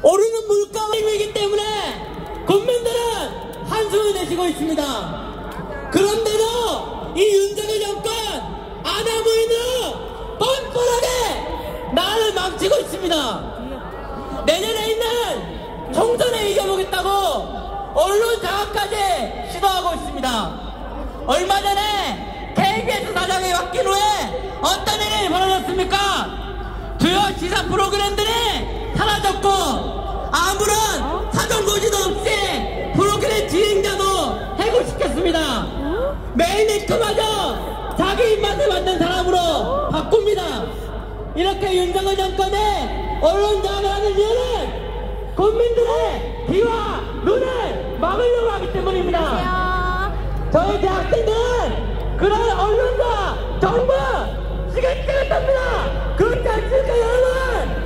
오르는 물가 위기이기 때문에 국민들은 한숨을 내쉬고 있습니다. 그런데도 이 윤석열 정권 아나무인으로 뻔뻔하게 나라를 망치고 있습니다. 내년에 있는 총선에 이겨보겠다고 언론 장악까지 시도하고 있습니다. 얼마 전에 KBS 사장이 바뀐 후에 어떤 일이 벌어졌습니까? 주요 시사 프로그램들이 사라졌고 아무런 사전 고지도 없이 프로그램 진행자도 해고시켰습니다. 메인리스트마저 자기 입맛에 맞는 사람으로 바꿉니다. 이렇게 윤석열 정권의 언론 장악을 하는 이유는 국민들의 귀와 눈을 막으려고 하기 때문입니다. 저희 대학생들은 그런 언론과 정부 지긋지긋합니다. 그렇지 않습니까 여러분?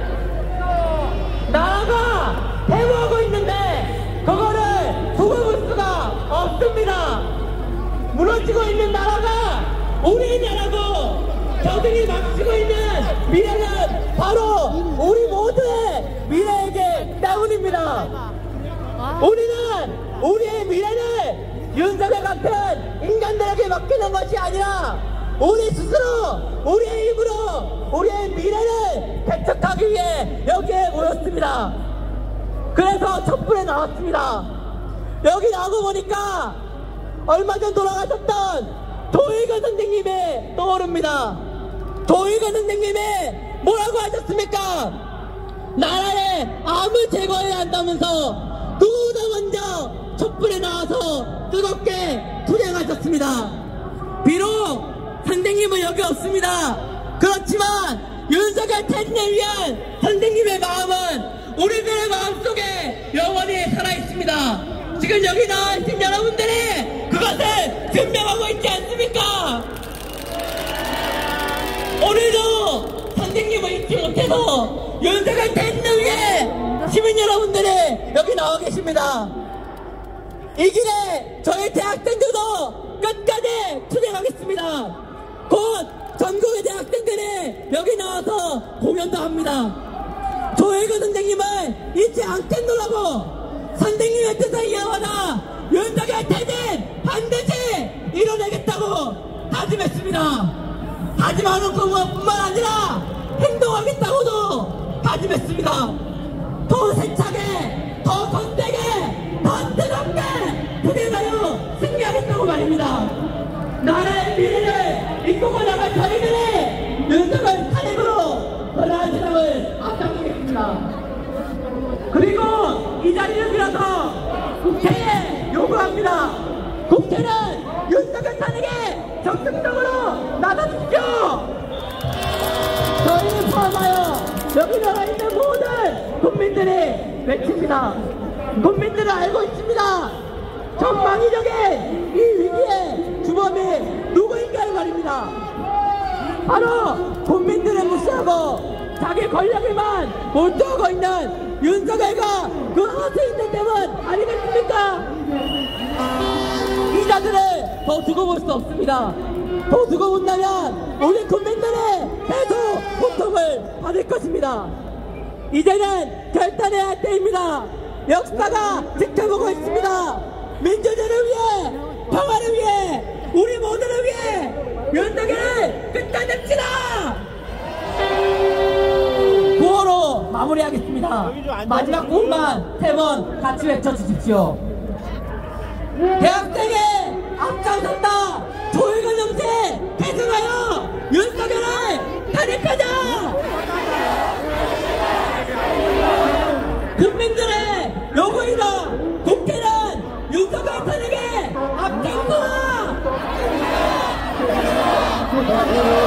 나라가 해고하고 있는데 그거를 두고 볼 수가 없습니다. 무너지고 있는 나라가 우리 나라고 저들이 망치고 있는 미래는 바로 우리 모두의 미래이기 때문입니다. 우리는 우리의 미래를 윤석열 같은 인간들에게 맡기는 것이 아니라 우리 스스로 우리의 힘으로 우리의 미래를 개척하기 위해 여기에 모였습니다. 그래서 촛불에 나왔습니다. 여기 나오고 보니까 얼마 전 돌아가셨던 조일관 선생님이 떠오릅니다. 조일관 선생님이 뭐라고 하셨습니까? 나라에 암을 제거해야 한다면서 누구보다 먼저 촛불에 나와서 뜨겁게 투쟁하셨습니다. 비록 선생님은 여기 없습니다. 그렇지만 윤석열 퇴진을 위한 선생님의 마음은 우리들의 마음속에 영원히 살아있습니다. 지금 여기 나와있는 여러분들이 그것을 증명하고 있지 않습니까? 오늘도 선생님을 잊지 못해서 윤석열 퇴진을 위해 시민 여러분들이 여기 나와 계십니다. 이 길에 저희 대학생들도 끝까지 투쟁하겠습니다. 곧 전국의 대학생들이 여기 나와서 공연도 합니다. 조일관 선생님을 잊지 않겠노라고 선생님의 뜻을 이어받아 윤석열 퇴진 반드시 이뤄내겠다고 다짐했습니다. 다짐하는 것뿐만 아니라 행동하겠다고도 다짐했습니다. 더 세차게, 더 건대게, 더 뜨겁게 투쟁하여 승리하겠다고 말입니다. 나라의 미래를 이끌고 나갈 저희들이 윤석열 탄핵으로 변화할 세상을 앞당기겠습니다. 그리고 이 자리를 빌어서 국회에 요구합니다. 국회는 윤석열 탄핵에 적극적으로 나서주십시오. 저희를 포함하여 여기 나와 있는 모든 국민들이 외칩니다. 국민들은 알고 있습니다. 전망이적인 이 위기의 주범이 누구인가를 말입니다. 바로 국민들을 무시하고 자기 권력에만 몰두하고 있는 윤석열과 그 허수인들 때문 아니겠습니까? 이 자들을 더 두고 볼 수 없습니다. 더 두고 본다면 우리 국민들의 계속 고통을 받을 것입니다. 이제는 결단해야 할 때입니다. 역사가 지켜보고 있습니다. 민주주의를 위해, 평화를 위해, 우리 모두를 위해 윤석열을 끝내냅시다. 구호로 마무리하겠습니다. 마지막 구호만 3번 같이 외쳐주십시오. 대학생의 앞장섰다. 조일관 정책 계승하여 윤석열을 탄핵하자. 국민들의 요구이다. 국회는 윤석열 탄핵에 앞장서라.